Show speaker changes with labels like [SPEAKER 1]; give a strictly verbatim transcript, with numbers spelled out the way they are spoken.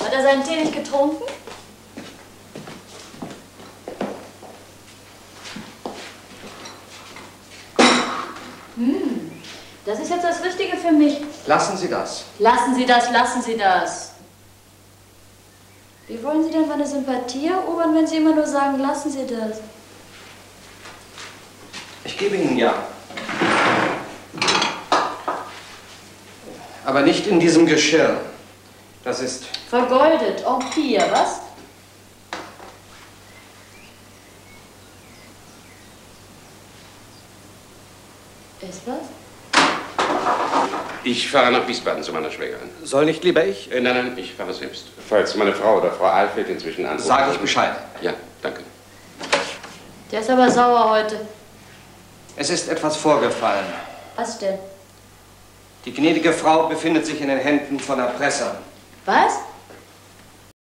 [SPEAKER 1] Hat er seinen Tee nicht getrunken? Hm, das ist jetzt das Richtige für mich.
[SPEAKER 2] Lassen Sie das.
[SPEAKER 1] Lassen Sie das, lassen Sie das. Wie wollen Sie denn meine Sympathie erobern, wenn Sie immer nur sagen, lassen Sie das?
[SPEAKER 2] Ich gebe Ihnen ja. Aber nicht in diesem Geschirr. Das ist...
[SPEAKER 1] Vergoldet, Empire, was? Ist was?
[SPEAKER 3] Ich fahre nach Wiesbaden zu meiner Schwägerin.
[SPEAKER 2] Soll nicht lieber ich?
[SPEAKER 3] Äh, nein, nein, ich fahre selbst. Falls meine Frau oder Frau Alfred inzwischen anrufen.
[SPEAKER 2] Sag ich Bescheid.
[SPEAKER 3] Ja, danke.
[SPEAKER 1] Der ist aber sauer heute.
[SPEAKER 2] Es ist etwas vorgefallen.
[SPEAKER 1] Was denn?
[SPEAKER 2] Die gnädige Frau befindet sich in den Händen von Erpressern.
[SPEAKER 1] Was?